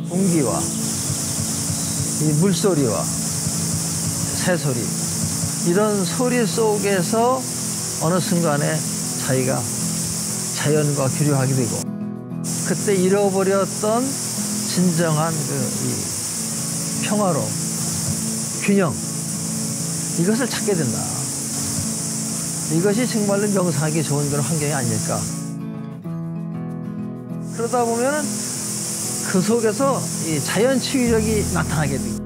공기와 이 물소리와 새소리, 이런 소리 속에서 어느 순간에 자기가 자연과 교류하게 되고, 그때 잃어버렸던 진정한 이 평화로움, 균형, 이것을 찾게 된다. 이것이 정말로 명상하기 좋은 그런 환경이 아닐까. 그러다 보면 그 속에서 이 자연 치유력이 나타나게 됩니다.